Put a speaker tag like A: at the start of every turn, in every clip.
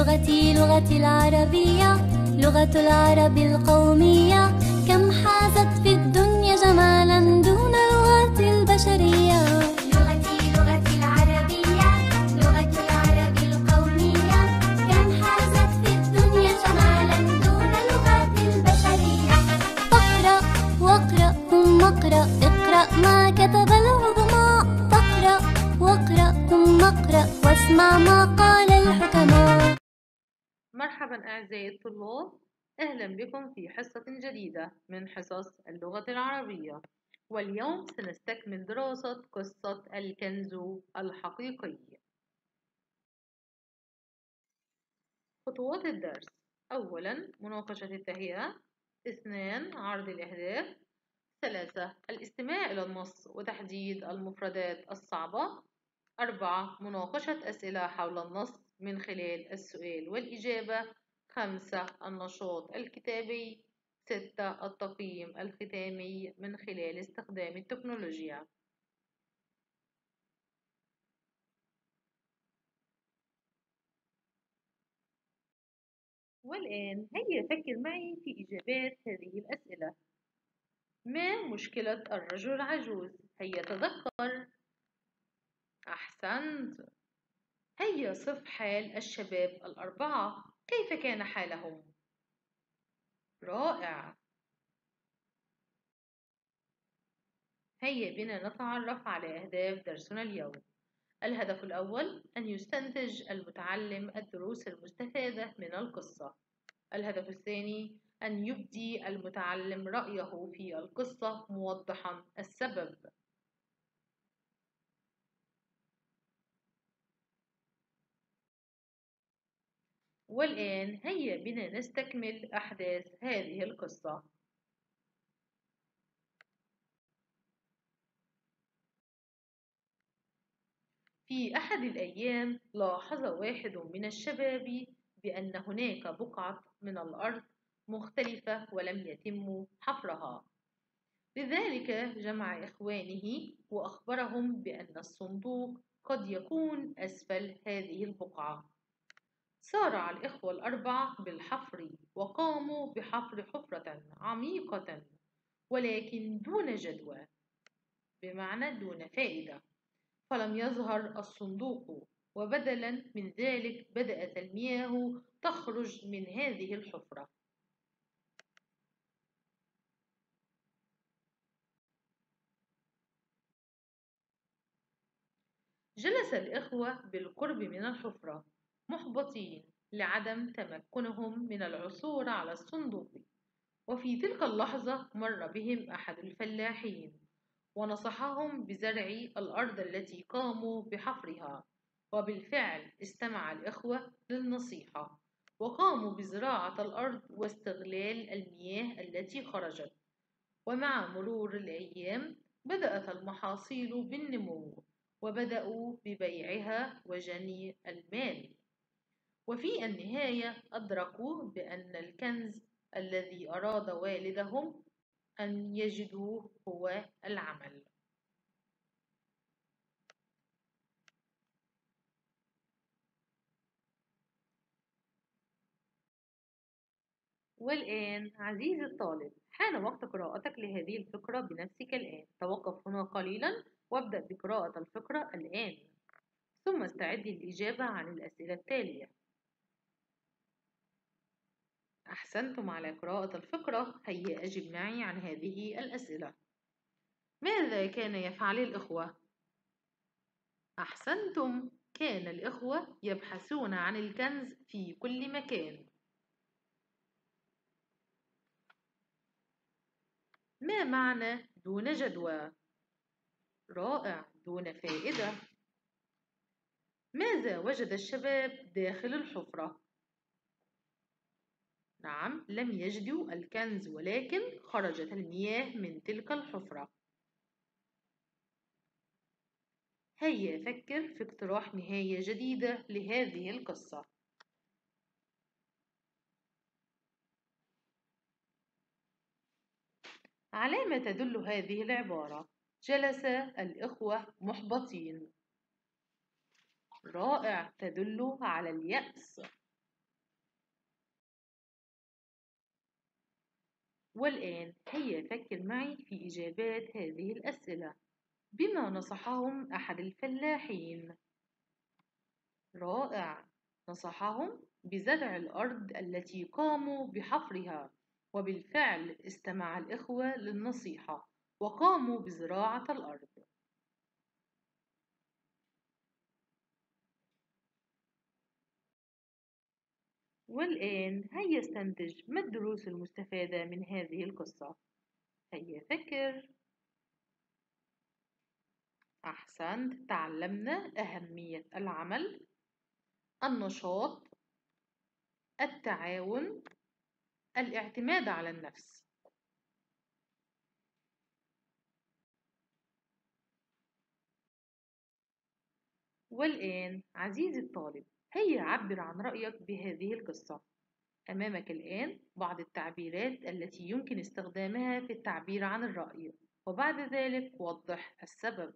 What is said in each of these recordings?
A: لغتي لغتي العربية، لغة العرب القومية، كم حازت في الدنيا جمالا دون اللغات البشرية. لغتي لغتي العربية، لغة العرب القومية، كم حازت في الدنيا جمالا دون اللغات البشرية. فاقرأ واقرأ ثم اقرأ، اقرأ ما كتب العظماء. فاقرأ واقرأ ثم اقرأ واسمع ما قال الحكماء.
B: مرحبا أعزائي الطلاب، أهلا بكم في حصة جديدة من حصص اللغة العربية. واليوم سنستكمل دراسة قصة الكنز الحقيقي. خطوات الدرس: أولا مناقشة التهيئة، 2 عرض الأهداف، 3 الاستماع إلى النص وتحديد المفردات الصعبة، 4 مناقشة أسئلة حول النص من خلال السؤال والإجابة، 5 النشاط الكتابي، 6 التقييم الختامي من خلال استخدام التكنولوجيا. والآن هيا فكر معي في إجابات هذه الأسئلة. ما مشكلة الرجل العجوز؟ هيا تذكر. أحسنت. هيا صف حال الشباب الأربعة، كيف كان حالهم؟ رائع. هيا بنا نتعرف على أهداف درسنا اليوم. الهدف الأول أن يستنتج المتعلم الدروس المستفادة من القصة. الهدف الثاني أن يبدي المتعلم رأيه في القصة موضحا السبب. والآن هيا بنا نستكمل أحداث هذه القصة. في أحد الأيام لاحظ واحد من الشباب بأن هناك بقعة من الأرض مختلفة ولم يتم حفرها. لذلك جمع إخوانه وأخبرهم بأن الصندوق قد يكون أسفل هذه البقعة. سارع الإخوة الأربعة بالحفر وقاموا بحفر حفرة عميقة ولكن دون جدوى، بمعنى دون فائدة، فلم يظهر الصندوق، وبدلا من ذلك بدأت المياه تخرج من هذه الحفرة. جلس الإخوة بالقرب من الحفرة محبطين لعدم تمكنهم من العثور على الصندوق. وفي تلك اللحظة مر بهم أحد الفلاحين ونصحهم بزرع الأرض التي قاموا بحفرها، وبالفعل استمع الإخوة للنصيحة وقاموا بزراعة الأرض واستغلال المياه التي خرجت. ومع مرور الأيام بدأت المحاصيل بالنمو وبدأوا ببيعها وجني المال. وفي النهاية أدركوا بأن الكنز الذي أراد والدهم أن يجدوه هو العمل. والآن عزيزي الطالب، حان وقت قراءتك لهذه الفقرة بنفسك الآن. توقف هنا قليلا وابدأ بقراءة الفقرة الآن، ثم استعد للإجابة عن الأسئلة التالية. أحسنتم على قراءة الفقرة. هيا أجب معي عن هذه الأسئلة. ماذا كان يفعل الإخوة؟ أحسنتم، كان الإخوة يبحثون عن الكنز في كل مكان. ما معنى دون جدوى؟ رائع، دون فائدة. ماذا وجد الشباب داخل الحفرة؟ نعم، لم يجدوا الكنز ولكن خرجت المياه من تلك الحفرة. هيا فكر في اقتراح نهاية جديدة لهذه القصة. على ما تدل هذه العبارة؟ جلس الإخوة محبطين. رائع، تدل على اليأس. والآن هيا فكر معي في إجابات هذه الأسئلة. بما نصحهم أحد الفلاحين؟ رائع، نصحهم بزرع الأرض التي قاموا بحفرها، وبالفعل استمع الإخوة للنصيحة وقاموا بزراعة الأرض. والآن هيا استنتج ما الدروس المستفادة من هذه القصة؟ هيا فكر. أحسنت، تعلمنا أهمية العمل، النشاط، التعاون، الاعتماد على النفس. والآن عزيزي الطالب، هيا عبر عن رأيك بهذه القصة. أمامك الآن بعض التعبيرات التي يمكن استخدامها في التعبير عن الرأي، وبعد ذلك وضح السبب.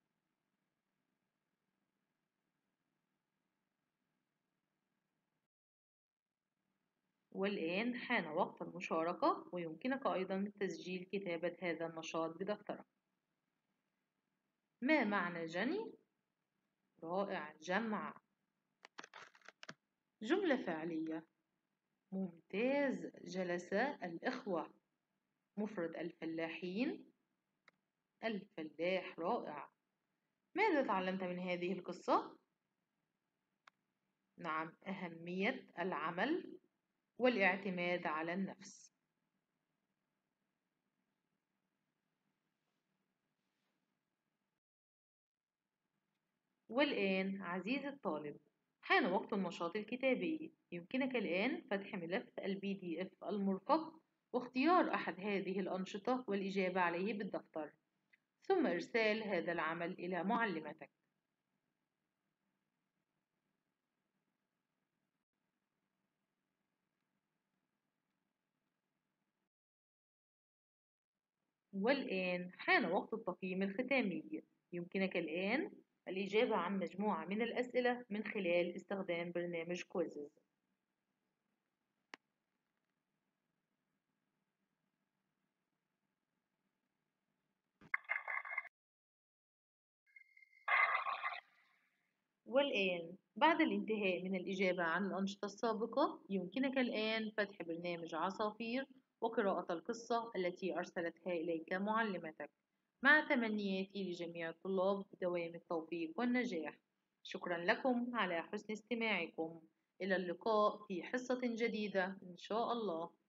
B: والآن حان وقت المشاركة، ويمكنك أيضا تسجيل كتابة هذا النشاط بدفترك. ما معنى جني؟ رائع، جمع. جملة فعلية. ممتاز، جلس الإخوة. مفرد الفلاحين، الفلاح، رائع. ماذا تعلمت من هذه القصة؟ نعم، أهمية العمل والاعتماد على النفس. والآن عزيزي الطالب، حان وقت النشاط الكتابي. يمكنك الآن فتح ملف PDF المرفق واختيار أحد هذه الأنشطة والإجابة عليه بالدفتر، ثم إرسال هذا العمل إلى معلمتك. والآن حان وقت التقييم الختامي. يمكنك الآن الإجابة عن مجموعة من الأسئلة من خلال استخدام برنامج كويزز. والآن بعد الانتهاء من الإجابة عن الأنشطة السابقة، يمكنك الآن فتح برنامج عصافير وقراءة القصة التي أرسلتها إليك معلمتك. مع تمنياتي لجميع الطلاب بدوام التوفيق والنجاح. شكرا لكم على حسن استماعكم. إلى اللقاء في حصة جديدة إن شاء الله.